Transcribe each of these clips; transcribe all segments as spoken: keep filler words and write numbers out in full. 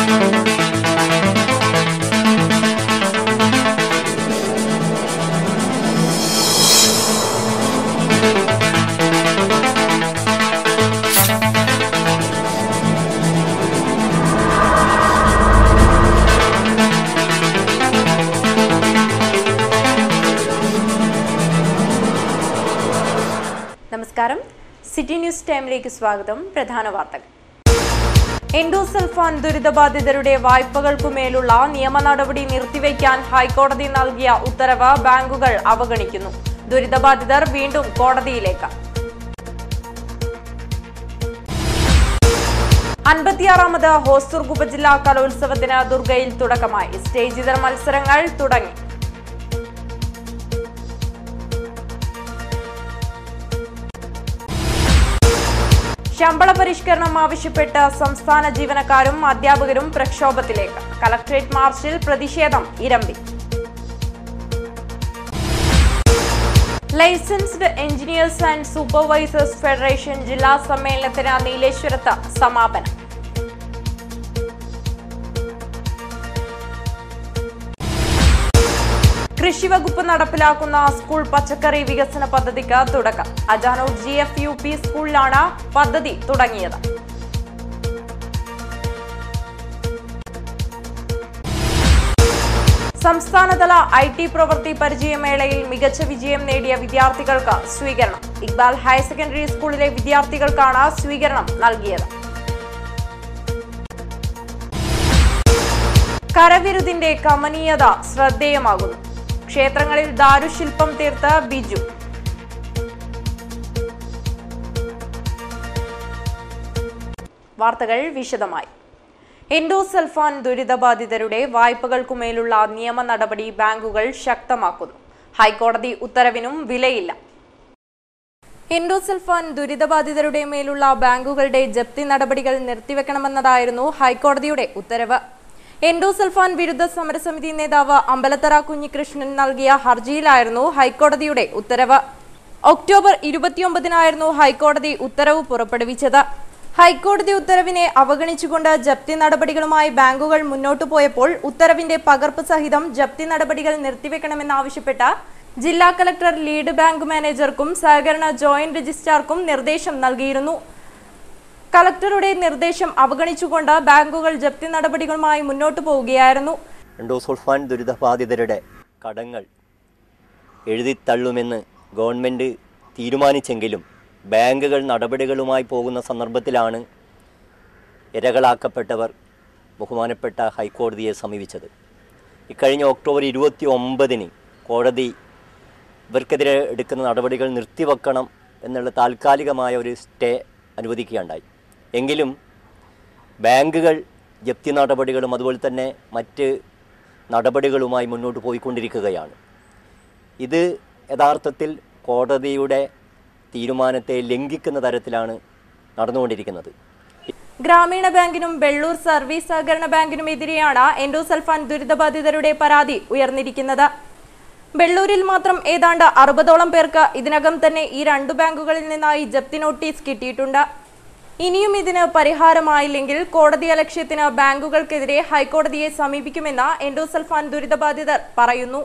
നമസ്കാരം, city news ടൈമിലേക്ക് സ്വാഗതം. പ്രധാന വാർത്തകൾ. എൻഡോസൾഫാൻ ദുരിതബാധിതരുടെ വായ്പകൾക്കുമേലുള്ള നിയമ നടപടി നിർത്തിവെക്കാൻ ഹൈക്കോടതി നൽകിയ ഉത്തരവ് ബാങ്കുകൾ അവഗണിക്കുന്നു. ദുരിതബാധിതർ വീണ്ടും കോടതിയിലേക്ക്. അൻപത്തിയാറാമത് ഹോസ്ദുർഗ് ഉപജില്ലാ കലോത്സവത്തിന് ദുർഗയിൽ തുടക്കമായി. സ്റ്റേജിതര മത്സരങ്ങൾ തുടങ്ങി. ശമ്പള പരിഷ്കരണം ആവശ്യപ്പെട്ട് സംസ്ഥാന ജീവനക്കാരും അധ്യാപകരും പ്രക്ഷോഭത്തിലേക്ക്. കളക്ടറേറ്റ് മാർച്ചിൽ പ്രതിഷേധം ഇരമ്പി. Licensed engineers and supervisors federation ജില്ലാ സമ്മേളനത്തിന് നീലേശ്വരത്ത് സമാപനം. കൃഷിവകുപ്പ് നടപ്പിലാക്കുന്ന സ്കൂൾ പച്ചക്കറി വികസന പദ്ധതിക്ക് തുടക്കം. Ajanur G F U P സ്കൂളിലാണ് പദ്ധതി തുടങ്ങിയത്. സംസ്ഥാനതല ഐ ടി പ്രവൃത്തി പരിചയമേളയിൽ മികച്ച വിജയം നേടിയ വിദ്യാർത്ഥികൾക്ക് സ്വീകരണം. ഇക്ബാൽ ഹയർ സെക്കൻഡറി സ്കൂളിലെ വിദ്യാർത്ഥികൾക്കാണ് സ്വീകരണം നൽകിയത്. കരവിരുതിന്റെ കമനീയത ശ്രദ്ധേയമാകുന്നു. ക്ഷേത്രങ്ങളിൽ ദാരുശില്പം തീർത്ത ബിജു. വാർത്തകൾ വിശദമായി. എൻഡോസൾഫാൻ ദുരിതബാധിതരുടെ വായ്പകൾക്കുമേലുള്ള നിയമ നടപടി ബാങ്കുകൾ ശക്തമാക്കുന്നു. ഹൈക്കോടതി ഉത്തരവിനും വിലയില്ല. എൻഡോസൾഫാൻ ദുരിതബാധിതരുടെ മേലുള്ള ബാങ്കുകളുടെ ജപ്തി നടപടികൾ നിർത്തിവെക്കണമെന്നതായിരുന്നു ഹൈക്കോടതിയുടെ ഉത്തരവ്. എൻഡോസൾഫാൻ വിരുദ്ധ സമരസമിതി നേതാവ് അമ്പലത്തറ കുഞ്ഞികൃഷ്ണൻ നൽകിയ ഹർജിയിലായിരുന്നു ഹൈക്കോടതിയുടെ ഉത്തരവ്. ഒക്ടോബർ ഇരുപത്തിയൊമ്പതിനായിരുന്നു ഹൈക്കോടതി ഉത്തരവ് പുറപ്പെടുവിച്ചത്. ഹൈക്കോടതി ഉത്തരവിനെ അവഗണിച്ചുകൊണ്ട് ജപ്തി നടപടികളുമായി ബാങ്കുകൾ മുന്നോട്ടു പോയപ്പോൾ ഉത്തരവിന്റെ പകർപ്പ് സഹിതം ജപ്തി നടപടികൾ നിർത്തിവെക്കണമെന്നാവശ്യപ്പെട്ട ജില്ലാ കളക്ടർ ലീഡ് ബാങ്ക് മാനേജർക്കും സഹകരണ ജോയിന്റ് രജിസ്ട്രാർക്കും നിർദ്ദേശം നൽകിയിരുന്നു. കളക്ടറുടെ നിർദ്ദേശം അവഗണിച്ചുകൊണ്ട് ബാങ്കുകൾ ജപ്തി നടപടികളുമായി മുന്നോട്ടു പോവുകയായിരുന്നു. എൻഡോസൾഫാൻ ദുരിതബാധിതരുടെ കടങ്ങൾ എഴുതിത്തള്ളുമെന്ന് ഗവൺമെൻറ് തീരുമാനിച്ചെങ്കിലും ബാങ്കുകൾ നടപടികളുമായി പോകുന്ന സന്ദർഭത്തിലാണ് ഇരകളാക്കപ്പെട്ടവർ ബഹുമാനപ്പെട്ട ഹൈക്കോടതിയെ സമീപിച്ചത്. ഇക്കഴിഞ്ഞ ഒക്ടോബർ ഇരുപത്തി ഒമ്പതിന് കോടതി ഇവർക്കെതിരെ എടുക്കുന്ന നടപടികൾ നിർത്തിവെക്കണം എന്നുള്ള താൽക്കാലികമായ ഒരു സ്റ്റേ അനുവദിക്കുകയുണ്ടായി. എങ്കിലും ബാങ്കുകൾ ജപ്തി നടപടികളും അതുപോലെ തന്നെ മറ്റ് നടപടികളുമായി മുന്നോട്ട് പോയിക്കൊണ്ടിരിക്കുകയാണ്. ഇത് യഥാർത്ഥത്തിൽ കോടതിയുടെ തീരുമാനത്തെ ലംഘിക്കുന്ന തരത്തിലാണ് നടന്നുകൊണ്ടിരിക്കുന്നത്. ഗ്രാമീണ ബാങ്കിനും വെള്ളൂർ സർവീസ് സഹകരണ ബാങ്കിനുമെതിരെയാണ് എൻഡോസൾഫാൻ ദുരിതബാധിതരുടെ പരാതി ഉയർന്നിരിക്കുന്നത്. വെള്ളൂരിൽ മാത്രം ഏതാണ്ട് അറുപതോളം പേർക്ക് ഇതിനകം തന്നെ ഈ രണ്ടു ബാങ്കുകളിൽ നിന്നായി ജപ്തി നോട്ടീസ് കിട്ടിയിട്ടുണ്ട്. ഇനിയും ഇതിന് പരിഹാരമായില്ലെങ്കിൽ കോടതി അലക്ഷ്യത്തിന് ബാങ്കുകൾക്കെതിരെ ഹൈക്കോടതിയെ സമീപിക്കുമെന്ന് എൻഡോസൾഫാൻ ദുരിതബാധിതർ പറയുന്നു.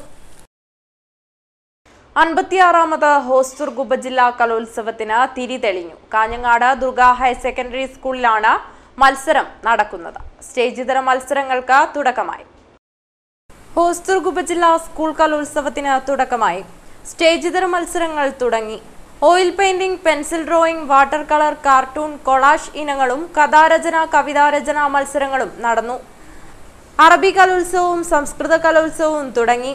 അൻപത്തിയാറാമത് ഹോസ്ദുർഗ് ഉപജില്ലാ കലോത്സവത്തിന് തിരിതെളിഞ്ഞു. കാഞ്ഞങ്ങാട് ദുർഗ ഹയർ സെക്കൻഡറി സ്കൂളിലാണ് മത്സരം നടക്കുന്നത്. സ്റ്റേജിതര മത്സരങ്ങൾക്ക് തുടക്കമായി. ഹോസ്ദുർഗ് ഉപജില്ലാ സ്കൂൾ കലോത്സവത്തിന് തുടക്കമായി. സ്റ്റേജിതര മത്സരങ്ങൾ തുടങ്ങി. Oil painting, pencil drawing, water colour, cartoon, collage ഇനങ്ങളും കഥാരചന, കവിതാരചന മത്സരങ്ങളും നടന്നു. അറബി കലോത്സവവും സംസ്കൃത കലോത്സവവും തുടങ്ങി.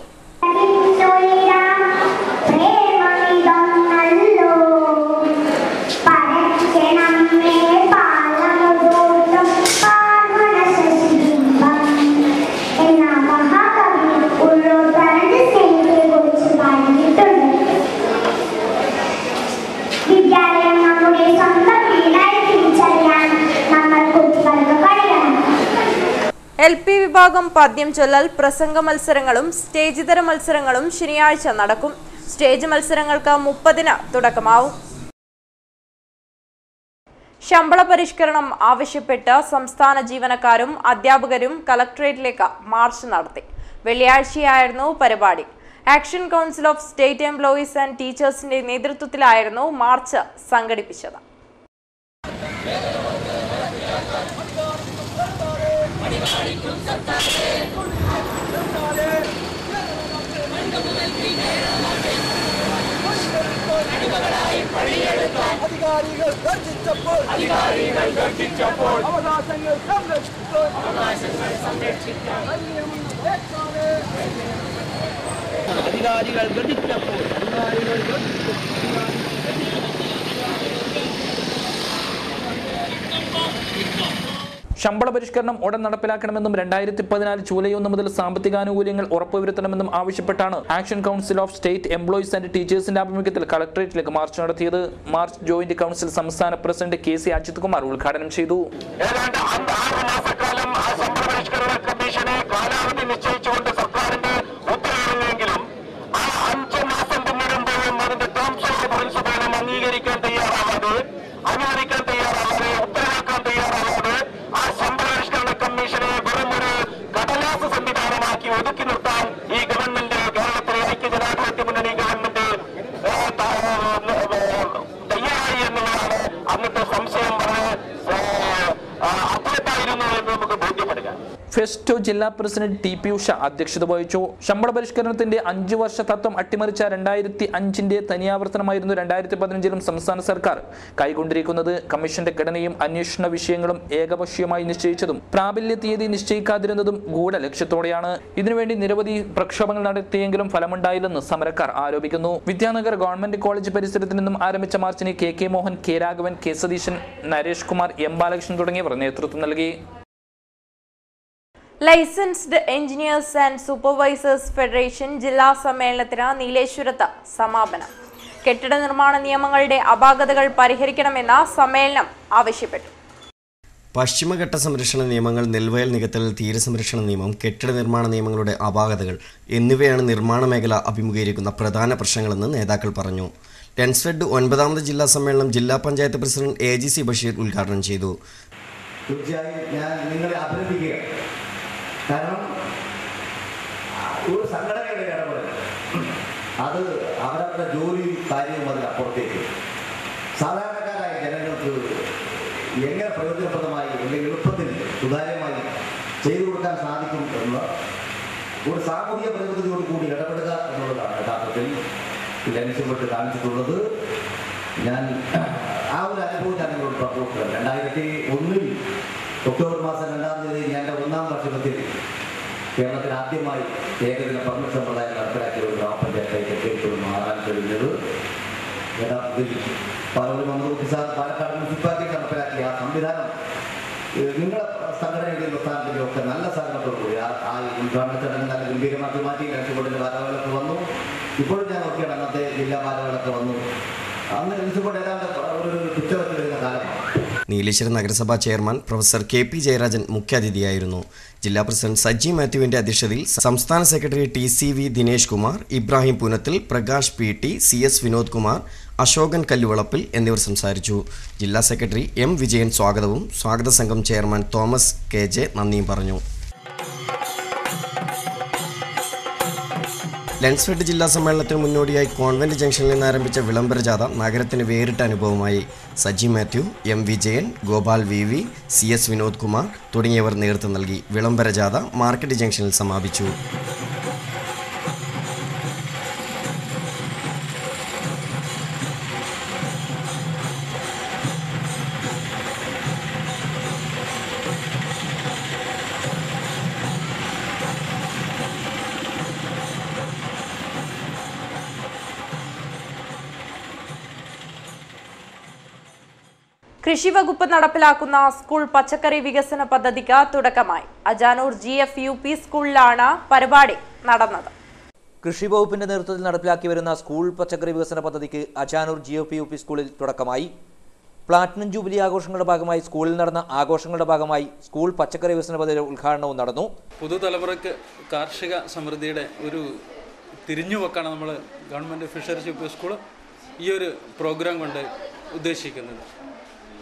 എൽ പി വിഭാഗം പദ്യം ചൊല്ലൽ, പ്രസംഗ മത്സരങ്ങളും സ്റ്റേജിതര മത്സരങ്ങളും ശനിയാഴ്ച നടക്കും. സ്റ്റേജ് മത്സരങ്ങൾക്ക് മുപ്പതിന് തുടക്കമാവും. ശമ്പള പരിഷ്കരണം ആവശ്യപ്പെട്ട് സംസ്ഥാന ജീവനക്കാരും അധ്യാപകരും കളക്ടറേറ്റിലേക്ക് മാർച്ച് നടത്തി. വെള്ളിയാഴ്ചയായിരുന്നു പരിപാടി. Action council of state employees and ടീച്ചേഴ്സിന്റെ നേതൃത്വത്തിലായിരുന്നു മാർച്ച് സംഘടിപ്പിച്ചത്. അധികാരികൾ ഗർജിച്ചപ്പോൾ അധികാരികൾ ഗർജിച്ചപ്പോൾ അവകാശങ്ങൾ സംരക്ഷിക്കാൻ അവകാശങ്ങൾ സംരക്ഷിക്കാൻ അധികാരികൾ ഗർജിച്ചപ്പോൾ അധികാരികൾ ശമ്പള പരിഷ്കരണം ഉടൻ നടപ്പിലാക്കണമെന്നും രണ്ടായിരത്തി പതിനാല് ജൂലൈ ഒന്ന് മുതൽ സാമ്പത്തികാനുകൂല്യങ്ങൾ ഉറപ്പുവരുത്തണമെന്നും ആവശ്യപ്പെട്ടാണ് action council of state employees and ടീച്ചേഴ്സിന്റെ ആഭിമുഖ്യത്തിൽ കളക്ടറേറ്റിലേക്ക് മാർച്ച് നടത്തിയത്. മാർച്ച് ജോയിന്റ് കൗൺസിൽ സംസ്ഥാന president K C Ajith Kumar ഉദ്ഘാടനം ചെയ്തു. ഫെസ്റ്റോ ജില്ലാ പ്രസിഡന്റ് ടി പി ഉഷ അധ്യക്ഷത വഹിച്ചു. ശമ്പള പരിഷ്കരണത്തിന്റെ അഞ്ചു വർഷ തത്വം അട്ടിമറിച്ച രണ്ടായിരത്തി അഞ്ചിന്റെ തനിയാവർത്തനമായിരുന്നു രണ്ടായിരത്തി പതിനഞ്ചിലും സംസ്ഥാന സർക്കാർ കൈക്കൊണ്ടിരിക്കുന്നത്. കമ്മീഷന്റെ ഘടനയും അന്വേഷണ വിഷയങ്ങളും ഏകപക്ഷീയമായി നിശ്ചയിച്ചതും പ്രാബല്യ തീയതി നിശ്ചയിക്കാതിരുന്നതും ഗൂഢലക്ഷ്യത്തോടെയാണ്. ഇതിനുവേണ്ടി നിരവധി പ്രക്ഷോഭങ്ങൾ നടത്തിയെങ്കിലും ഫലമുണ്ടായില്ലെന്ന് സമരക്കാർ ആരോപിക്കുന്നു. വിദ്യാനഗർ ഗവൺമെന്റ് കോളേജ് പരിസരത്ത് നിന്നും ആരംഭിച്ച മാർച്ചിന് K K Mohan, K Raghavan, K Satheesan, Naresh Kumar, M Balakrishnan തുടങ്ങിയവർ നേതൃത്വം നൽകി. Licensed engineers and supervisors federation ജില്ലാ സമ്മേളനത്തിന് നീലേശ്വരത്ത് സമാപനം. കെട്ടിട നിർമ്മാണ നിയമങ്ങളുടെ അപാകതകൾ പരിഹരിക്കണമെന്ന് സമ്മേളനം ആവശ്യപ്പെട്ടു. പശ്ചിമഘട്ട സംരക്ഷണ നിയമങ്ങൾ, നെൽവയൽ നികത്തൽ, തീരസംരക്ഷണ നിയമം, കെട്ടിട നിർമ്മാണ നിയമങ്ങളുടെ അപാകതകൾ എന്നിവയാണ് നിർമ്മാണ മേഖല അഭിമുഖീകരിക്കുന്ന പ്രധാന പ്രശ്നങ്ങളെന്ന് നേതാക്കൾ പറഞ്ഞു. ലെൻസ്ഫെഡ് ഒൻപതാമത് ജില്ലാ സമ്മേളനം ജില്ലാ panchayat president A G C Basheer ഉദ്ഘാടനം ചെയ്തു. തീർച്ചയായും ഞാൻ നിങ്ങളെ അഭിനന്ദിക്കുക. കാരണം ഒരു സംഘടനയുടെ ഇടപെടൽ അത് അവരവരുടെ ജോലി കാര്യവും അതിനപ്പുറത്തേക്ക് സാധാരണക്കാരായ ജനങ്ങൾക്ക് എങ്ങനെ പ്രയോജനപ്രദമായി അല്ലെങ്കിൽ എളുപ്പത്തിൽ സുതാര്യമായി ചെയ്തു കൊടുക്കാൻ സാധിക്കും എന്ന ഒരു സാമൂഹിക പ്രകൃതിയോട് കൂടി ഇടപെടുക എന്നുള്ളതാണ് യഥാർത്ഥത്തിൽ ലക്ഷ്യപ്പെട്ട് കാണിച്ചിട്ടുള്ളത്. ഞാൻ ആ ഒരു അനുഭവം ഞാൻ നിങ്ങളോട് പറഞ്ഞു. രണ്ടായിരത്തി ഒന്നിൽ ഒക്ടോബർ മാസം രണ്ടാം തീയതി ഞാൻ ഒന്നാം വർഷത്തിൽ കേരളത്തിൽ ആദ്യമായി ഏകദിന പെർമിറ്റ് സമ്പ്രദായം നടപ്പിലാക്കിയ ഒരു ഗ്രാമപഞ്ചായത്തായിട്ട് മാറാൻ കഴിഞ്ഞത് യഥാർത്ഥത്തിൽ പലരും മന്ത്രി സാർ പാലക്കാട് മുനിസിപ്പാലിറ്റി നടപ്പിലാക്കിയ ആ സംവിധാനം നിങ്ങളുടെ സംഘടനയുടെയും പ്രസ്ഥാനത്തിൻ്റെയും ഒക്കെ നല്ല സഹകരണത്തോടുകൂടി ആ ഉദ്ഘാടന ചടങ്ങ് നല്ല ഗംഭീരമാക്കി മാറ്റി. ലക്ഷ്യപ്പെട്ടിൻ്റെ ഭാരവാഹികളൊക്കെ വന്നു. ഇപ്പോഴും ഞാൻ നോക്കിയാണ് അന്നത്തെ ജില്ലാ ഭാരവാഹികളൊക്കെ വന്നു. അന്ന് ലക്ഷ്യപ്പെട്ട് ഏതാണ്ട് ഒരു കുറ്റവത്തിൽ വരുന്ന കാലമാണ്. നീലേശ്വരം നഗരസഭാ chairman professor K P Jayarajan മുഖ്യാതിഥിയായിരുന്നു. ജില്ലാ പ്രസിഡന്റ് സജി മാത്യുവിന്റെ അധ്യക്ഷതയിൽ സംസ്ഥാന secretary T C V Dinesh Kumar, Ibrahim Punathil, Prakash P T, C S Vinod Kumar, Ashokan Kalluvalappil എന്നിവർ സംസാരിച്ചു. ജില്ലാ സെക്രട്ടറി എം വിജയൻ സ്വാഗതവും സ്വാഗത സംഘം ചെയർമാൻ തോമസ് കെ ജെ നന്ദിയും പറഞ്ഞു. ലെൻസ്ഫെഡ് ജില്ലാ സമ്മേളനത്തിന് മുന്നോടിയായി കോൺവെന്റ് ജംഗ്ഷനിൽ നിന്ന് ആരംഭിച്ച വിളംബര ജാഥ നഗരത്തിന് വേറിട്ട അനുഭവമായി. Saji Mathew, M Vijayan, Gopal V V, C S Vinod Kumar തുടങ്ങിയവർ നേതൃത്വം നൽകി. വിളംബര ജാഥ മാർക്കറ്റ് ജംഗ്ഷനിൽ സമാപിച്ചു. കൃഷി വകുപ്പ് നടപ്പിലാക്കുന്ന സ്കൂൾ പച്ചക്കറി വികസന പദ്ധതിക്ക് തുടക്കമായി. Ajanur G F U P സ്കൂളിലാണ് പരിപാടി നടന്നത്. കൃഷി വകുപ്പിന്റെ നേതൃത്വത്തിൽ നടപ്പിലാക്കി വരുന്ന സ്കൂൾ പച്ചക്കറി വികസന പദ്ധതിക്ക് Ajanur G F U P സ്കൂളിൽ തുടക്കമായി. പ്ലാറ്റിനം ജൂബിലി ആഘോഷങ്ങളുടെ ഭാഗമായി സ്കൂളിൽ നടന്ന ആഘോഷങ്ങളുടെ ഭാഗമായി സ്കൂൾ പച്ചക്കറി വികസന പദ്ധതിയുടെ ഉദ്ഘാടനവും നടന്നു. പുതുതലമുറയ്ക്ക് കാർഷിക സമൃദ്ധിയുടെ ഒരു തിരിഞ്ഞുവെക്കാണ് നമ്മൾ government fisheries U P school ഈ ഒരു പ്രോഗ്രാം കൊണ്ട് ഉദ്ദേശിക്കുന്നത്.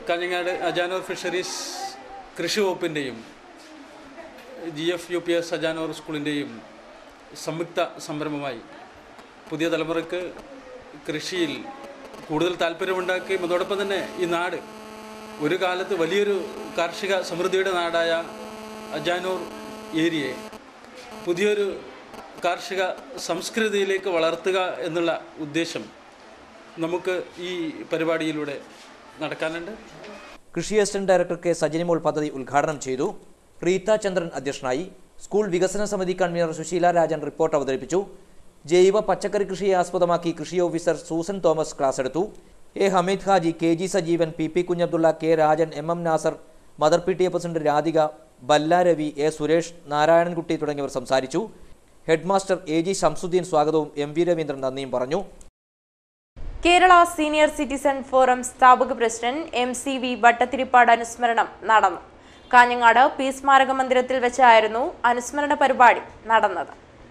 കാഞ്ഞങ്ങാട് അജാനൂർ ഫിഷറീസ് കൃഷി വകുപ്പിൻ്റെയും G F U P S Ajanur സ്കൂളിൻ്റെയും സംയുക്ത സംരംഭമായി പുതിയ തലമുറയ്ക്ക് കൃഷിയിൽ കൂടുതൽ താല്പര്യമുണ്ടാക്കുകയും അതോടൊപ്പം തന്നെ ഈ നാട് ഒരു കാലത്ത് വലിയൊരു കാർഷിക സമൃദ്ധിയുടെ നാടായ അജാനൂർ ഏരിയയെ പുതിയൊരു കാർഷിക സംസ്കൃതിയിലേക്ക് വളർത്തുക എന്നുള്ള ഉദ്ദേശം നമുക്ക് ഈ പരിപാടിയിലൂടെ നടക്കാനുണ്ട്. കൃഷി അസിസ്റ്റന്റ് ഡയറക്ടർ കെ സജിനിമോൾ പദ്ധതി ഉദ്ഘാടനം ചെയ്തു. റീത്ത ചന്ദ്രൻ അധ്യക്ഷനായി. സ്കൂൾ വികസന സമിതി കൺവീനർ സുശീല രാജൻ റിപ്പോർട്ട് അവതരിപ്പിച്ചു. ജൈവ പച്ചക്കറി കൃഷിയെ ആസ്പദമാക്കി കൃഷി ഓഫീസർ സൂസൻ തോമസ് ക്ലാസ് എടുത്തു. A Hameed Haji, K G Sajeevan, P P Kunhabdulla, K Rajan, M M Nasar, mother P T A president Radhika, Balla Ravi, A Suresh, Narayanankutty തുടങ്ങിയവർ സംസാരിച്ചു. Head master A G Shamsuddin സ്വാഗതവും എം വി രവീന്ദ്രൻ നന്ദിയും പറഞ്ഞു. കേരള സീനിയർ സിറ്റിസൺ ഫോറം സ്ഥാപക president M C V Vattathirippad അനുസ്മരണം നടന്നു. കാഞ്ഞങ്ങാട് പി സ്മാരക മന്ദിരത്തിൽ വെച്ചായിരുന്നു അനുസ്മരണ പരിപാടി നടന്നത്.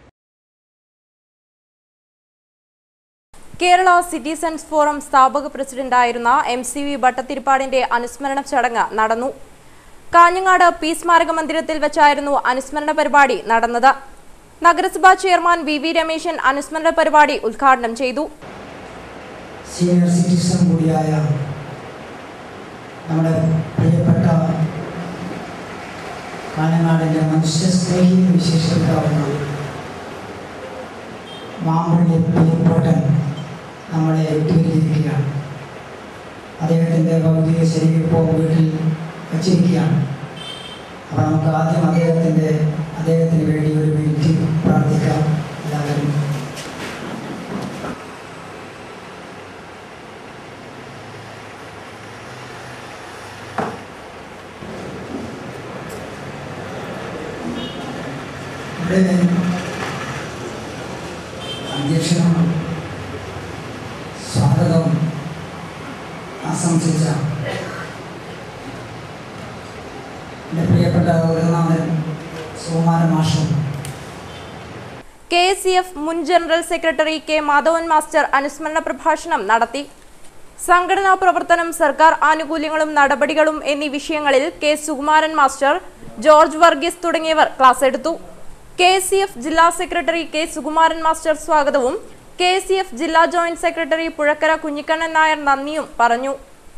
കേരള സിറ്റിസൺസ് ഫോറം സ്ഥാപക പ്രസിഡന്റായിരുന്ന എം സി വി ഭട്ടത്തിരിപ്പാടിന്റെ അനുസ്മരണ ചടങ്ങ് നടന്നു. കാഞ്ഞങ്ങാട് പി സ്മാരക മന്ദിരത്തിൽ വെച്ചായിരുന്നു അനുസ്മരണ പരിപാടി നടന്നത്. നഗരസഭാ ചെയർമാൻ വി വി രമേശൻ അനുസ്മരണ പരിപാടി ഉദ്ഘാടനം ചെയ്തു. സീനിയർ സിറ്റിസൺ കൂടിയായ നമ്മുടെ പ്രിയപ്പെട്ട കാഞ്ഞങ്ങാടിൻ്റെ മനുഷ്യസ്നേഹി വിശേഷിപ്പിക്കാവുന്ന മാമ്പള്ളി പ്രിയപ്പെട്ടൻ നമ്മളെ വിട്ടുപിരിഞ്ഞിരിക്കുകയാണ്. അദ്ദേഹത്തിൻ്റെ ഭൗതിക ശരീരം ഇപ്പോൾ വീട്ടിൽ വച്ചിരിക്കുകയാണ്. അപ്പോൾ നമുക്ക് ആദ്യം അദ്ദേഹത്തിൻ്റെ അദ്ദേഹത്തിന് വേണ്ടി ഒരു മിനിറ്റ് പ്രാർത്ഥിക്കാം. എല്ലാവരും ഇവിടെ അധ്യക്ഷനും സ്വാഗതം ആശംസിച്ച എൻ്റെ പ്രിയപ്പെട്ട ഗുരുനാഥൻ സുകുമാരൻ മാഷും കെ എസ് എഫ് മുൻ general secretary K Madhavan master അനുസ്മരണ പ്രഭാഷണം നടത്തി. സംഘടനാ പ്രവർത്തനം, സർക്കാർ ആനുകൂല്യങ്ങളും നടപടികളും എന്നീ വിഷയങ്ങളിൽ കെ സുകുമാരൻ മാസ്റ്റർ, ജോർജ് വർഗീസ് തുടങ്ങിയവർ ക്ലാസ് എടുത്തു. കെ എസ് എഫ് ജില്ലാ സെക്രട്ടറി കെ സുകുമാരൻ മാസ്റ്റർ സ്വാഗതവും കെ എസ് എഫ് ജില്ലാ ജോയിന്റ് സെക്രട്ടറി പുഴക്കര കുഞ്ഞിക്കണ്ണൻ നായർ നന്ദിയും പറഞ്ഞു.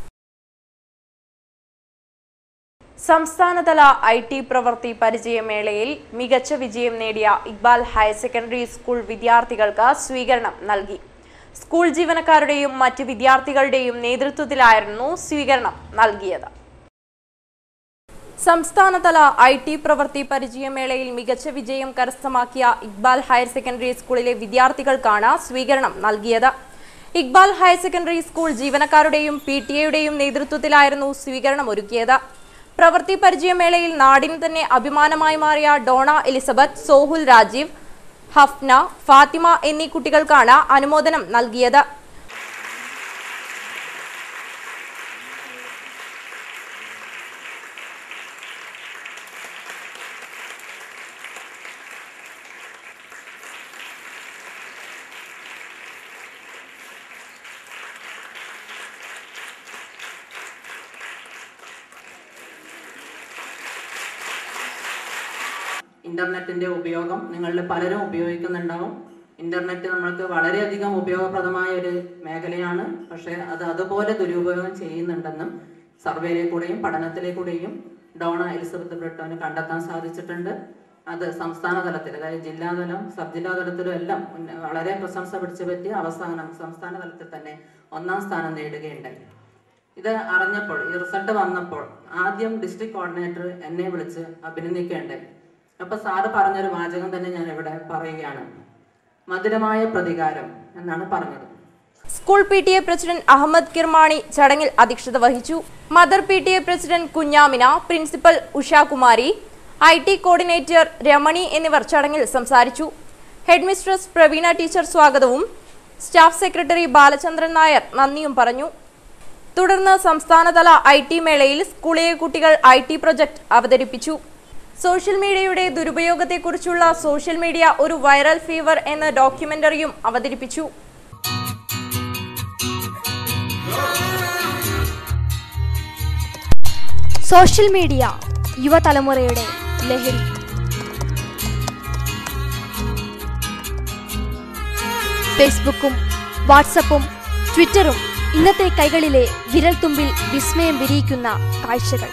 സംസ്ഥാനതല ഐ ടി പ്രവൃത്തി പരിചയമേളയിൽ മികച്ച വിജയം നേടിയ ഇക്ബാൽ ഹയർ സെക്കൻഡറി സ്കൂൾ വിദ്യാർത്ഥികൾക്ക് സ്വീകരണം നൽകി. സ്കൂൾ ജീവനക്കാരുടെയും മറ്റ് വിദ്യാർത്ഥികളുടെയും നേതൃത്വത്തിലായിരുന്നു സ്വീകരണം നൽകിയത്. സംസ്ഥാനതല ഐ ടി പ്രവൃത്തി പരിചയമേളയിൽ മികച്ച വിജയം കരസ്ഥമാക്കിയ ഇക്ബാൽ ഹയർ സെക്കൻഡറി സ്കൂളിലെ വിദ്യാർത്ഥികൾക്കാണ് സ്വീകരണം നൽകിയത്. ഇക്ബാൽ ഹയർ സെക്കൻഡറി സ്കൂൾ ജീവനക്കാരുടെയും പി ടി എയുടെയും നേതൃത്വത്തിലായിരുന്നു സ്വീകരണം ഒരുക്കിയത്. പ്രവൃത്തി പരിചയമേളയിൽ നാടിന് തന്നെ അഭിമാനമായി മാറിയ ഡോണ എലിസബത്ത്, സോഹുൽ രാജീവ്, ഹഫ്ന, ഫാത്തിമ എന്നീ കുട്ടികൾക്കാണ് അനുമോദനം നൽകിയത്. ഇന്റർനെറ്റിന്റെ ഉപയോഗം നിങ്ങളിൽ പലരും ഉപയോഗിക്കുന്നുണ്ടാവും. ഇന്റർനെറ്റ് നമ്മൾക്ക് വളരെയധികം ഉപയോഗപ്രദമായ ഒരു മേഖലയാണ്. പക്ഷേ അത് അതുപോലെ ദുരുപയോഗം ചെയ്യുന്നുണ്ടെന്നും സർവേയിലെ കൂടെയും പഠനത്തിലെ കൂടെയും ഡോണ എലിസബത്ത് ബ്രിട്ടോന് കണ്ടെത്താൻ സാധിച്ചിട്ടുണ്ട്. അത് സംസ്ഥാന തലത്തിൽ, അതായത് ജില്ലാതലം, സബ് ജില്ലാ തലത്തിലും എല്ലാം വളരെ പ്രശംസ പിടിച്ചു പറ്റി അവസാനം സംസ്ഥാന തലത്തിൽ തന്നെ ഒന്നാം സ്ഥാനം നേടുകയുണ്ടായി. ഇത് അറിഞ്ഞപ്പോൾ, ഈ റിസൾട്ട് വന്നപ്പോൾ ആദ്യം ഡിസ്ട്രിക്ട് കോർഡിനേറ്റർ എന്നെ വിളിച്ച് അഭിനന്ദിക്കേണ്ടായി. അപ്പൊ സാറ് പറഞ്ഞൊരു വാചകം തന്നെ ഞാൻ ഇവിടെ പറയുകയാണ്. മധുരമായ പ്രതികാരം എന്നാണ് പറഞ്ഞത്. School P T A president Ahmed Kirmani ചടങ്ങിൽ അധ്യക്ഷത വഹിച്ചു. Mother P T A president Kunhamina, principal Ushakumari, I T coordinator Ramani എന്നിവർ ചടങ്ങിൽ സംസാരിച്ചു. ഹെഡ് മിസ്ട്രസ് പ്രവീണ ടീച്ചർ സ്വാഗതവും സ്റ്റാഫ് സെക്രട്ടറി ബാലചന്ദ്രൻ നായർ നന്ദിയും പറഞ്ഞു. തുടർന്ന് സംസ്ഥാനതല ഐ ടി മേളയിൽ സ്കൂളിലെ കുട്ടികൾ ഐ ടി പ്രൊജക്ട് അവതരിപ്പിച്ചു. സോഷ്യൽ മീഡിയയുടെ ദുരുപയോഗത്തെക്കുറിച്ചുള്ള സോഷ്യൽ മീഡിയ ഒരു വൈറൽ ഫീവർ എന്ന ഡോക്യുമെന്ററിയും അവതരിപ്പിച്ചു. സോഷ്യൽ മീഡിയ യുവതലമുറയുടെ ലഹരി. ഫേസ്ബുക്കും വാട്സപ്പും ട്വിറ്ററും ഇന്നത്തെ കൈകളിലെ വിരൽത്തുമ്പിൽ വിസ്മയം വിരിയിക്കുന്ന കാഴ്ചകൾ.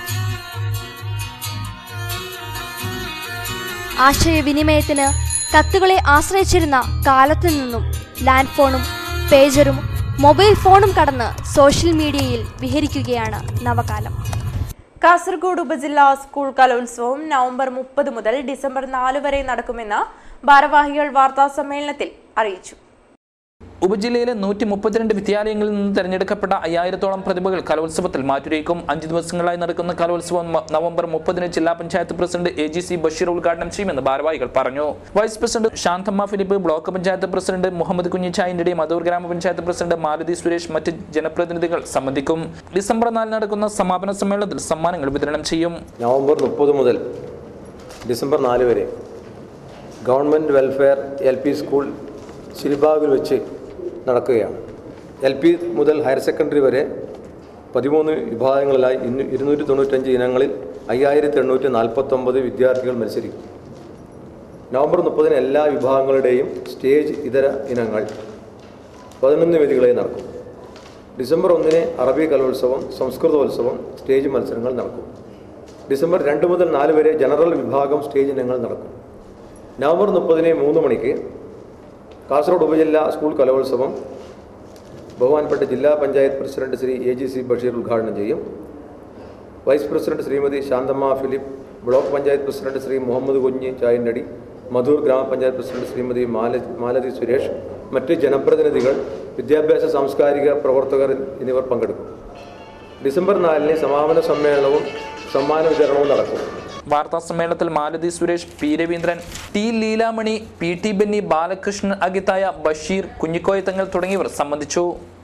ആശയവിനിമയത്തിന് കത്തുകളെ ആശ്രയിച്ചിരുന്ന കാലത്തു നിന്നും ലാൻഡ് ഫോണും പേജറും മൊബൈൽ ഫോണും കടന്ന് സോഷ്യൽ മീഡിയയിൽ വിഹരിക്കുകയാണ് നവകാലം. കാസർഗോഡ് ഉപജില്ലാ സ്കൂൾ കലോത്സവം നവംബർ മുപ്പത് മുതൽ ഡിസംബർ നാല് വരെ നടക്കുമെന്ന് ഭാരവാഹികൾ വാർത്താ സമ്മേളനത്തിൽ അറിയിച്ചു. ഉപജില്ലയിലെ നൂറ്റി മുപ്പത്തിരണ്ട് വിദ്യാലയങ്ങളിൽ നിന്ന് തെരഞ്ഞെടുക്കപ്പെട്ട അയ്യായിരത്തോളം പ്രതിഭകൾ കലോത്സവത്തിൽ മാറ്റുരയ്ക്കും. അഞ്ച് ദിവസങ്ങളായി നടക്കുന്ന കലോത്സവം നവംബർ മുപ്പതിന് ജില്ലാ panchayat president A G C Basheer ഉദ്ഘാടനം ചെയ്യുമെന്ന് ഭാരവാഹികൾ പറഞ്ഞു. Vice president Shanthamma Philip, block panchayat president Muhammad കുഞ്ഞിച്ചായന്റെ, മധൂർ ഗ്രാമപഞ്ചായത്ത് പ്രസിഡന്റ് മാലതി സുരേഷ്, മറ്റ് ജനപ്രതിനിധികൾ സംബന്ധിക്കും. ഡിസംബർ നാലിന് നടക്കുന്ന സമാപന സമ്മേളനത്തിൽ സമ്മാനങ്ങൾ വിതരണം ചെയ്യും. നവംബർ മുപ്പത് മുതൽ ഡിസംബർ നാല് വരെ government welfare L P school ശിലിബാഗിൽ വെച്ച് നടക്കുകയാണ്. എൽ പി മുതൽ ഹയർ സെക്കൻഡറി വരെ പതിമൂന്ന് വിഭാഗങ്ങളിലായി ഇന്ന് ഇരുന്നൂറ്റി തൊണ്ണൂറ്റഞ്ച് ഇനങ്ങളിൽ അയ്യായിരത്തി എണ്ണൂറ്റി നാൽപ്പത്തൊമ്പത് വിദ്യാർത്ഥികൾ മത്സരിക്കും. നവംബർ മുപ്പതിന് എല്ലാ വിഭാഗങ്ങളുടെയും സ്റ്റേജ് ഇതര ഇനങ്ങൾ പതിനൊന്ന് വേദികളായി നടക്കും. ഡിസംബർ ഒന്നിന് അറബി കലോത്സവം, സംസ്കൃതോത്സവം, സ്റ്റേജ് മത്സരങ്ങൾ നടക്കും. ഡിസംബർ രണ്ട് മുതൽ നാല് വരെ ജനറൽ വിഭാഗം സ്റ്റേജ് ഇനങ്ങൾ നടക്കും. നവംബർ മുപ്പതിന് മൂന്ന് മണിക്ക് കാസർഗോഡ് ഉപജില്ലാ സ്കൂൾ കലോത്സവം ബഹുമാനപ്പെട്ട ജില്ലാ panchayat president Shri A G C Basheer ഉദ്ഘാടനം ചെയ്യും. Vice president Shrimati Shanthamma Philip, block panchayat president Shri Muhammad Kunhi ചായന്നടി, മധൂർ ഗ്രാമപഞ്ചായത്ത് പ്രസിഡന്റ് ശ്രീമതി മാല മാലതി സുരേഷ്, മറ്റ് ജനപ്രതിനിധികൾ, വിദ്യാഭ്യാസ സാംസ്കാരിക പ്രവർത്തകർ എന്നിവർ പങ്കെടുക്കും. ഡിസംബർ നാലിന് സമാപന സമ്മേളനവും സമ്മാന വിതരണവും നടക്കും. വാർത്താ സമ്മേളനത്തിൽ Malathi Suresh, P Raveendran, T Leelamani, P T Benny, Balakrishnan അഗിതായ, ബഷീർ, കുഞ്ഞിക്കോയത്തങ്ങൾ തുടങ്ങിയവർ സംബന്ധിച്ചു.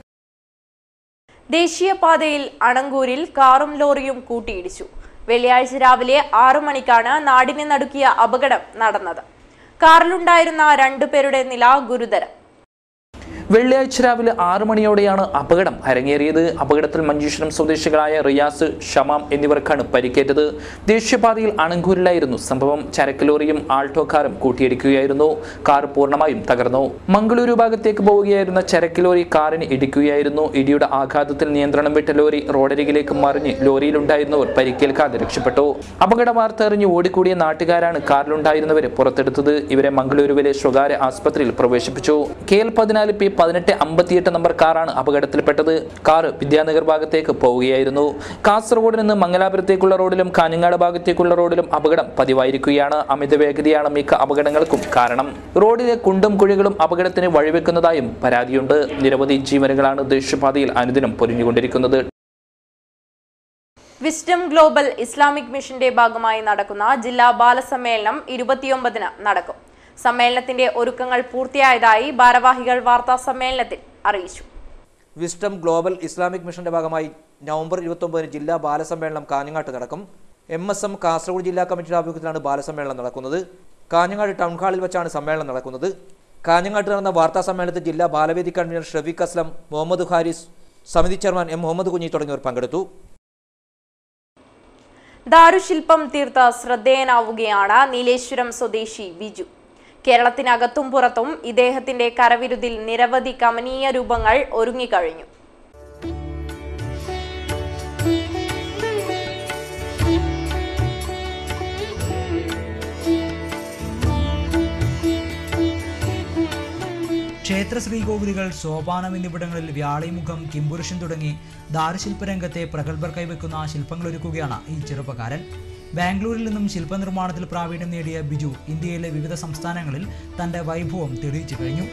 ദേശീയപാതയിൽ അണങ്കൂരിൽ കാറും ലോറിയും കൂട്ടിയിടിച്ചു. വെള്ളിയാഴ്ച രാവിലെ ആറു മണിക്കാണ് നാടിനെ നടുക്കിയ അപകടം നടന്നത്. കാറിലുണ്ടായിരുന്ന രണ്ടുപേരുടെ നില ഗുരുതരം. വെള്ളിയാഴ്ച രാവിലെ ആറു മണിയോടെയാണ് അപകടം അരങ്ങേറിയത്. അപകടത്തിൽ മഞ്ചേശ്വരം സ്വദേശികളായ റിയാസ്, ഷമാം എന്നിവർക്കാണ് പരിക്കേറ്റത്. ദേശീയപാതയിൽ അണങ്കൂരിലായിരുന്നു സംഭവം. ചരക്ക് ലോറിയും ആൾട്ടോ കാറും കൂട്ടിയിടിക്കുകയായിരുന്നു. കാർ പൂർണ്ണമായും തകർന്നു. മംഗളൂരു ഭാഗത്തേക്ക് പോവുകയായിരുന്ന ചരക്ക് ലോറി കാറിന് ഇടിക്കുകയായിരുന്നു. ഇടിയുടെ ആഘാതത്തിൽ നിയന്ത്രണം വിട്ട ലോറി റോഡരികിലേക്ക് മറിഞ്ഞ് ലോറിയിലുണ്ടായിരുന്നവർ പരിക്കേൽക്കാതെ രക്ഷപ്പെട്ടു. അപകട വാർത്ത അറിഞ്ഞ് ഓടിക്കൂടിയ നാട്ടുകാരാണ് കാറിലുണ്ടായിരുന്നവരെ പുറത്തെടുത്തത്. ഇവരെ മംഗളൂരുവിലെ സ്വകാര്യ ആസ്പത്രിയിൽ പ്രവേശിപ്പിച്ചു. കെ എൽ പതിനാല് പി പതിനെട്ട് അമ്പത്തിയെട്ട് നമ്പർ കാറാണ് അപകടത്തിൽപ്പെട്ടത്. കാർ വിദ്യാനഗർ ഭാഗത്തേക്ക് പോവുകയായിരുന്നു. കാസർഗോഡ് നിന്ന് മംഗലാപുരത്തേക്കുള്ള റോഡിലും കാഞ്ഞങ്ങാട് ഭാഗത്തേക്കുള്ള റോഡിലും അപകടം പതിവായിരിക്കുകയാണ്. അമിത വേഗതയാണ് മിക്ക അപകടങ്ങൾക്കും കാരണം. റോഡിലെ കുണ്ടും കുഴികളും അപകടത്തിന് വഴിവെക്കുന്നതായും പരാതിയുണ്ട്. നിരവധി ജീവനുകളാണ് ദേശീയപാതയിൽ അനുദിനം പൊലിഞ്ഞുകൊണ്ടിരിക്കുന്നത്. വിസ്ഡം ഗ്ലോബൽ ഇസ്ലാമിക് മിഷന്റെ ഭാഗമായി നടക്കുന്ന ജില്ലാ ബാലസമ്മേളനം ഇരുപത്തിയൊമ്പതിന് നടക്കും. സമ്മേളനത്തിന്റെ ഒരുക്കങ്ങൾ പൂർത്തിയായതായി ഭാരവാഹികൾ വാർത്താ സമ്മേളനത്തിൽ അറിയിച്ചു. വിസ്ഡം ഗ്ലോബൽ ഇസ്ലാമിക് മിഷന്റെ ഭാഗമായി നവംബർ ഇരുപത്തൊമ്പതിന് ജില്ലാ ബാലസമ്മേളനം കാഞ്ഞങ്ങാട്ട് നടക്കും. എം എസ് എം കാസർഗോഡ് ജില്ലാ കമ്മിറ്റിയുടെ ആഭിമുഖ്യത്തിലാണ് ബാലസമ്മേളനം നടക്കുന്നത്. കാഞ്ഞങ്ങാട് ടൗൺ ഹാളിൽ വെച്ചാണ് സമ്മേളനം നടക്കുന്നത്. കാഞ്ഞങ്ങാട്ട് നടന്ന വാർത്താ സമ്മേളനത്തിൽ ജില്ലാ ബാലവേദി കൺവീനർ ഷഫീഖ് അസ്ലം, മുഹമ്മദ് ഹാരിസ്, സമിതി ചെയർമാൻ എം മുഹമ്മദ് കുഞ്ഞി തുടങ്ങിയവർ പങ്കെടുത്തു. ദാരുശില്പം തീർത്ത് ശ്രദ്ധേയനാവുകയാണ് നീലേശ്വരം സ്വദേശി വിജു. കേരളത്തിനകത്തും പുറത്തും ഇദ്ദേഹത്തിന്റെ കരവിരുതിൽ നിരവധി കമനീയ രൂപങ്ങൾ ഒരുങ്ങിക്കഴിഞ്ഞു. ക്ഷേത്ര ശ്രീകോവിലുകൾ, സോപാനം എന്നിവിടങ്ങളിൽ വ്യാളിമുഖം, കിംപുരുഷൻ തുടങ്ങി ദാരുശില്പരംഗത്തെ പ്രഗത്ഭർ കൈവയ്ക്കുന്ന ശില്പങ്ങളൊരുക്കുകയാണ് ഈ ചെറുപ്പക്കാരൻ. ബാംഗ്ലൂരിൽ നിന്നും ശില്പനിർമ്മാണത്തിൽ പ്രാവീണ്യം നേടിയ ബിജു ഇന്ത്യയിലെ വിവിധ സംസ്ഥാനങ്ങളിൽ തന്റെ വൈഭവം തെളിയിച്ചു കഴിഞ്ഞു.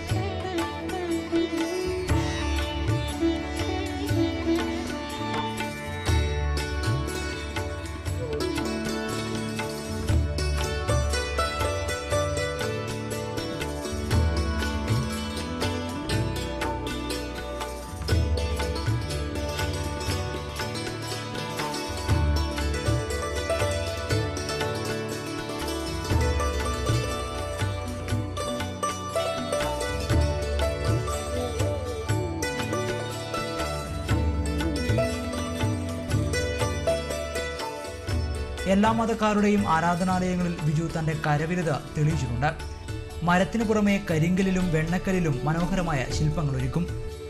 എല്ലാ മതക്കാരുടെയും ആരാധനാലയങ്ങളിൽ ബിജു തന്റെ കരവിരുത് തെളിയിച്ചിട്ടുണ്ട്. മരത്തിനു പുറമെ കരിങ്കലിലും വെണ്ണക്കല്ലിലും മനോഹരമായ ശില്പങ്ങൾ ഒരുക്കും.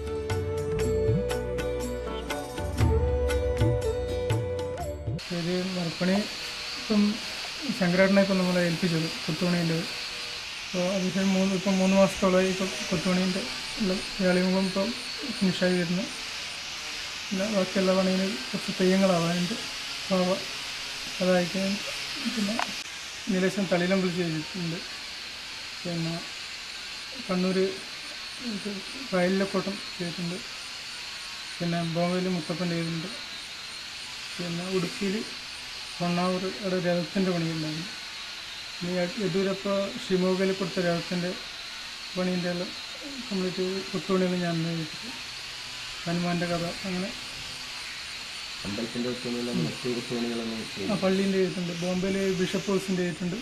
മരപ്പണി ഇപ്പം ശങ്കരേട്ടനെ ഇപ്പം നമ്മളെ ഏൽപ്പിച്ചത് കൊത്തുപണീൻ്റെ. അപ്പോൾ അതിന് മൂന്ന് ഇപ്പം മൂന്ന് മാസത്തോളമായി ഇപ്പം കൊത്തുപണീൻ്റെ ഉള്ള വ്യാളിമുഖം ഇപ്പം ഫിനിഷായി വരുന്നു. പിന്നെ ബാക്കിയുള്ള പണിയിൽ കുറച്ച് തെയ്യങ്ങളാവാനുണ്ട്. അപ്പോൾ അതായിട്ട് പിന്നെ നീലേശം തളിയിലമ്പലം ചെയ്തിട്ടുണ്ട്. പിന്നെ കണ്ണൂർ വയലിലക്കോട്ടം ചെയ്തിട്ടുണ്ട്. പിന്നെ ബോംബെയിൽ മുത്തപ്പൻ ചെയ്തിട്ടുണ്ട്. പിന്നെ ഉടുപ്പിയിൽ കൊണ്ണാവൂർ അവിടെ രഥത്തിൻ്റെ പണിയുണ്ടായിരുന്നു. ഇനി എടൂരപ്പോൾ ഷിമോഗയിൽ കൊടുത്ത രഥത്തിൻ്റെ പണീൻ്റെ എല്ലാം കംപ്ലീറ്റ് കൊത്തുപണിയെല്ലാം ഞാൻ ചെയ്തിട്ട് ഹനുമാൻ്റെ കഥ അങ്ങനെ ആ പള്ളീൻ്റെ ചെയ്തിട്ടുണ്ട്. ബോംബെയിൽ ബിഷപ്പ് ഹൗസിൻ്റെ ചെയ്തിട്ടുണ്ട്.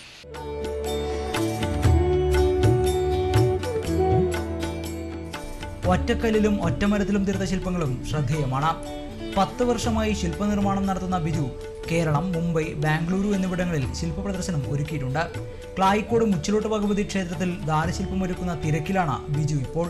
ഒറ്റക്കല്ലിലും ഒറ്റമരത്തിലും തീർത്ത ശില്പങ്ങളും ശ്രദ്ധേയമാണ്. പത്ത് വർഷമായി ശില്പനിർമ്മാണം നടത്തുന്ന ബിജു കേരളം, മുംബൈ, ബാംഗ്ലൂരു എന്നിവിടങ്ങളിൽ ശില്പ പ്രദർശനം ഒരുക്കിയിട്ടുണ്ട്. ക്ലായിക്കോട് മുച്ചിലോട്ട് ഭഗവതി ക്ഷേത്രത്തിൽ ദാരുശില്പം ഒരുക്കുന്ന തിരക്കിലാണ് ബിജു ഇപ്പോൾ.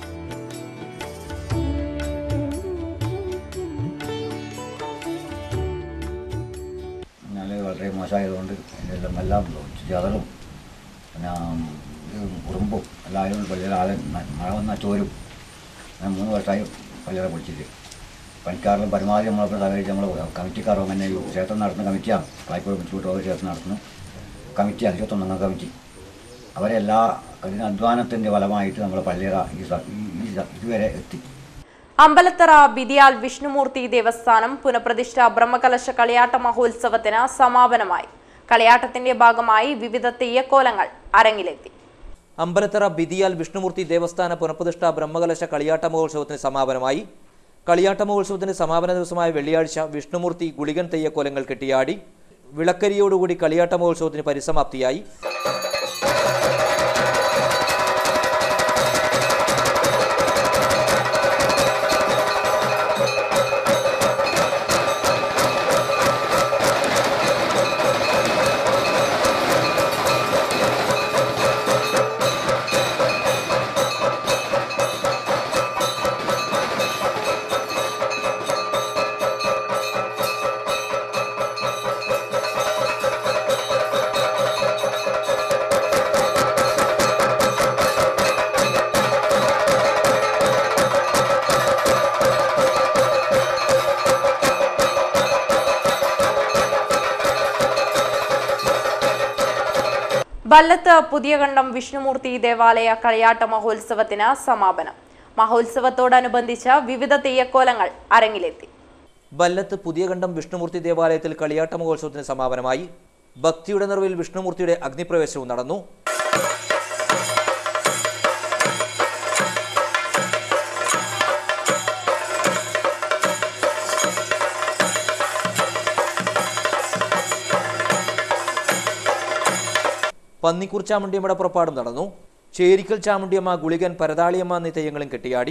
വളരെ മോശമായതുകൊണ്ട് എല്ലാം എല്ലാം ചതറും പിന്നെ ഉറുമ്പും എല്ലാവരും വലിയ ആളെ മഴ വന്നാൽ ചോരും. ഞാൻ മൂന്ന് വർഷമായി പള്ളികളെ പൊളിച്ചിട്ട് പണിക്കാരിലും പരമാവധി നമ്മളപ്പോൾ സഹകരിച്ച് നമ്മൾ കമ്മിറ്റിക്കാരോ അങ്ങനെ ഒരു ക്ഷേത്രം നടത്തുന്ന കമ്മിറ്റിയാണ്. ക്ലായിക്കോട് മുച്ചിലോട്ട് ഒരു ക്ഷേത്രം നടത്തുന്ന കമ്മിറ്റിയാണ്, ഇരുപത്തൊന്നംഗം കമ്മിറ്റി. അവരെല്ലാ കഠിന അധ്വാനത്തിൻ്റെ ഫലമായിട്ട് നമ്മൾ പള്ളിയുടെ ഈ ഇതുവരെ എത്തി. അമ്പലത്തറ ബിദിയാൽ വിഷ്ണുമൂർത്തി ദേവസ്ഥാനം പുനഃപ്രതിഷ്ഠ ബ്രഹ്മകലശ കളിയാട്ട മഹോത്സവത്തിന് സമാപനമായി. കളിയാട്ടത്തിന്റെ ഭാഗമായി വിവിധ തെയ്യക്കോലങ്ങൾ അരങ്ങിലെത്തി. അമ്പലത്തറ ബിദിയാൽ വിഷ്ണുമൂർത്തി ദേവസ്ഥാന പുനഃപ്രതിഷ്ഠ ബ്രഹ്മകലശ കളിയാട്ട മഹോത്സവത്തിന് സമാപനമായി. കളിയാട്ട മഹോത്സവത്തിന്റെ സമാപന ദിവസമായ വെള്ളിയാഴ്ച വിഷ്ണുമൂർത്തി ഗുളികൻ തെയ്യക്കോലങ്ങൾ കെട്ടിയാടി. വിളക്കരിയോടുകൂടി കളിയാട്ട മഹോത്സവത്തിന് പരിസമാപ്തിയായി. ബല്ലത്ത് പുതിയകണ്ടം വിഷ്ണുമൂർത്തി ദേവാലയ കളിയാട്ട മഹോത്സവത്തിന് സമാപനം. മഹോത്സവത്തോടനുബന്ധിച്ച് വിവിധ തെയ്യക്കോലങ്ങൾ അരങ്ങിലെത്തി. ബല്ലത്ത് പുതിയകണ്ടം വിഷ്ണുമൂർത്തി ദേവാലയത്തിൽ കളിയാട്ട മഹോത്സവത്തിന് സമാപനമായി. ഭക്തിയുടെ നിറവിൽ വിഷ്ണുമൂർത്തിയുടെ അഗ്നിപ്രവേശവും നടന്നു. പന്നിക്കൂർ ചാമുണ്ടിയമ്മയുടെ പുറപ്പാടും നടന്നു. ചേരിക്കൽ ചാമുണ്ടിയമ്മ, ഗുളികൻ, പരതാളിയമ്മ എന്നീ തെയ്യങ്ങളും കെട്ടിയാടി.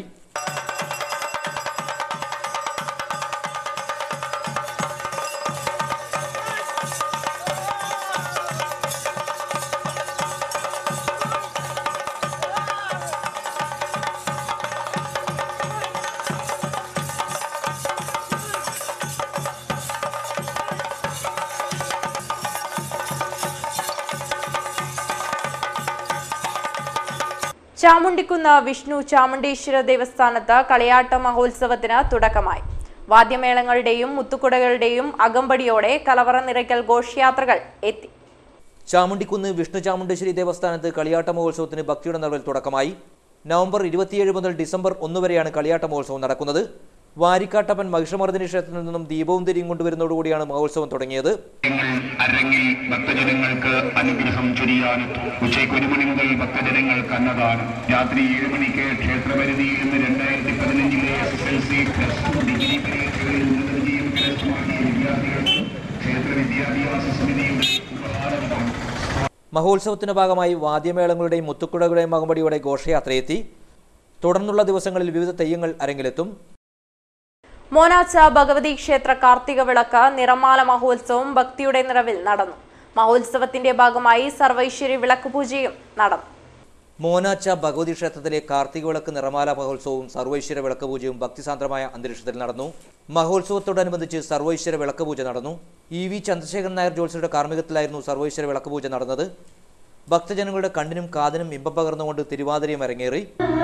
ചാമുണ്ടിക്കുന്ന് വിഷ്ണു ചാമുണ്ടേശ്വര ദേവസ്ഥാനത്ത് കളിയാട്ട മഹോത്സവത്തിന് തുടക്കമായി. വാദ്യമേളങ്ങളുടെയും മുത്തുകുടകളുടെയും അകമ്പടിയോടെ കലവറ നിറയ്ക്കൽ ഘോഷയാത്രകൾ എത്തി. ചാമുണ്ടിക്കുന്ന് വിഷ്ണു ചാമുണ്ടേശ്വരി ദേവസ്ഥാനത്ത് കളിയാട്ട മഹോത്സവത്തിന് ഭക്തിയുടെ നിറവിൽ തുടക്കമായി. നവംബർ ഇരുപത്തിയേഴ് മുതൽ ഡിസംബർ ഒന്ന് വരെയാണ് കളിയാട്ട മഹോത്സവം നടക്കുന്നത്. വാരിക്കാട്ടപ്പൻ മഹിഷമർദ്ദിനി ക്ഷേത്രത്തിൽ നിന്നും ദീപവും തിരിയും കൊണ്ടുവരുന്നതോടുകൂടിയാണ് മഹോത്സവം തുടങ്ങിയത്. അരങ്ങിൽ ഭക്തജനങ്ങൾക്ക് അനുഗ്രഹം ചൊരിയാനും ഉച്ചയ്ക്ക് ഒരു മണി മുതൽ ഭക്തജനങ്ങൾക്ക് അന്നദാനം. രാത്രി ഏഴ് മണിക്ക് ക്ഷേത്രപരിധിയിൽ നിന്ന് രണ്ടായിരത്തി പതിനഞ്ചിലെ S S L C plus two degree പരീക്ഷകളിൽ ഉന്നത വിജയം കരസ്ഥമാക്കിയ വിദ്യാർത്ഥികൾക്ക് ക്ഷേത്ര വിദ്യാഭ്യാസ സമിതിയുടെ ഉപഹാരം. മഹോത്സവത്തിന്റെ ഭാഗമായി വാദ്യമേളങ്ങളുടെയും മുത്തുക്കുടകളുടെയും അകമ്പടിയോടെ ഘോഷയാത്രയെത്തി. തുടർന്നുള്ള ദിവസങ്ങളിൽ വിവിധ തെയ്യങ്ങൾ അരങ്ങിലെത്തും. മോനാച്ച ഭഗവതി ക്ഷേത്ര കാർത്തിക വിളക്ക് നിറമാല മഹോത്സവം ഭക്തിയുടെ നിറവിൽ നടന്നു. മഹോത്സവത്തിന്റെ ഭാഗമായി സർവൈശ്വര്യ വിളക്ക് പൂജയും നടന്നു. മോനാച്ച ഭഗവതി ക്ഷേത്രത്തിലെ കാർത്തിക വിളക്ക് നിറമാല മഹോത്സവവും സർവൈശ്വര്യ വിളക്ക് പൂജയും ഭക്തിസാന്ദ്രമായ അന്തരീക്ഷത്തിൽ നടന്നു. മഹോത്സവത്തോടനുബന്ധിച്ച് സർവൈശ്വര്യ വിളക്ക് പൂജ നടന്നു. ഇ വി ചന്ദ്രശേഖരൻ നായർ ജോത്സ്യരുടെ കാർമ്മികത്തിലായിരുന്നു സർവൈശ്വര്യ വിളക്ക് പൂജ നടന്നത്. ഭക്തജനങ്ങളുടെ കണ്ണിനും കാതിനും ഇമ്പം പകർന്നുകൊണ്ട് തിരുവാതിരയും അരങ്ങേറി.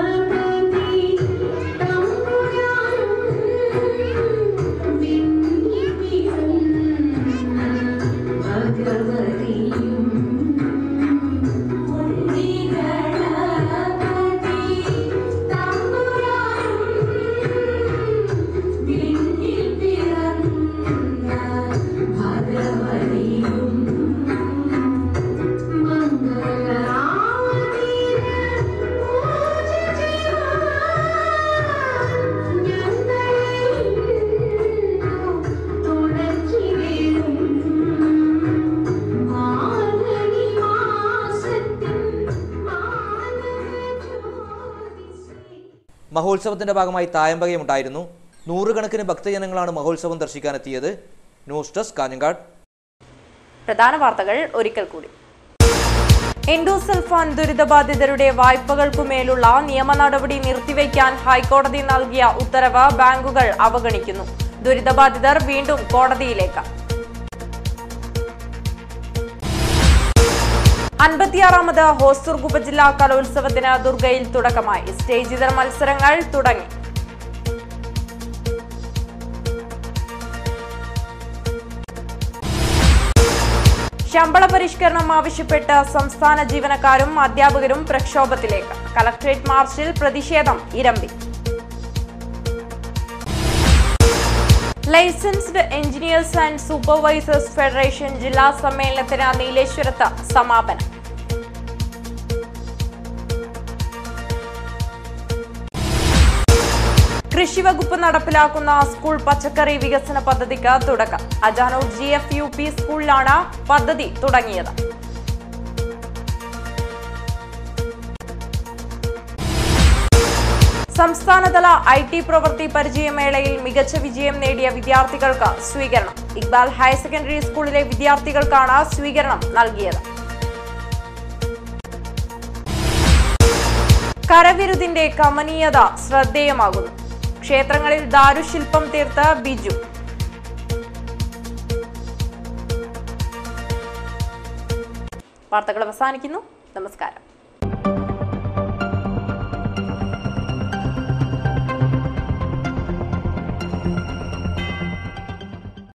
മഹോത്സവത്തിന്റെ ഭാഗമായി തായമ്പകയും ഉണ്ടായിരുന്നു. നൂറുകണക്കിന് ഭക്തജനങ്ങളാണ് മഹോത്സവം ദർശിക്കാനെത്തിയത്. News desk Kanhangad. പ്രധാന വാർത്തകൾ ഒരിക്കൽ കൂടി. എൻഡോസൾഫാൻ ദുരിതബാധിതരുടെ വായ്പകൾക്കുമേലുള്ള നിയമ നടപടി നിർത്തിവെക്കാൻ ഹൈക്കോടതി നൽകിയ ഉത്തരവ് ബാങ്കുകൾ അവഗണിക്കുന്നു. ദുരിതബാധിതർ വീണ്ടും കോടതിയിലേക്ക്. അൻപത്തിയാറാമത് ഹോസൂർ ഉപജില്ലാ കലോത്സവത്തിന് ദുർഗയിൽ തുടക്കമായി. സ്റ്റേജ് ഇതര മത്സരങ്ങൾ തുടങ്ങി. ശമ്പള പരിഷ്കരണം ആവശ്യപ്പെട്ട് സംസ്ഥാന ജീവനക്കാരും അധ്യാപകരും പ്രക്ഷോഭത്തിലേക്ക്. കളക്ടറേറ്റ് മാർച്ചിൽ പ്രതിഷേധം ഇരമ്പി. Licensed engineers and supervisors federation ജില്ലാ സമ്മേളനത്തിന് നീലേശ്വരത്ത് സമാപനം. കൃഷിവകുപ്പ് നടപ്പിലാക്കുന്ന സ്കൂൾ പച്ചക്കറി വികസന പദ്ധതിക്ക് തുടക്കം. Ajanur G F U P സ്കൂളിലാണ് പദ്ധതി തുടങ്ങിയത്. സംസ്ഥാനതല ഐ ടി പ്രവൃത്തി പരിചയമേളയിൽ മികച്ച വിജയം നേടിയ വിദ്യാർത്ഥികൾക്ക് സ്വീകരണം. ഇക്ബാൽ ഹയർ സെക്കൻഡറി സ്കൂളിലെ വിദ്യാർത്ഥികൾക്കാണ് സ്വീകരണം നൽകിയത്. കരവിരുതിന്റെ കമനീയത ശ്രദ്ധേയമാകുന്നു. ക്ഷേത്രങ്ങളിൽ ദാരുശില്പം തീർത്ത ബിജു. വാർത്തകൾ അവസാനിക്കുന്നു. നമസ്കാരം.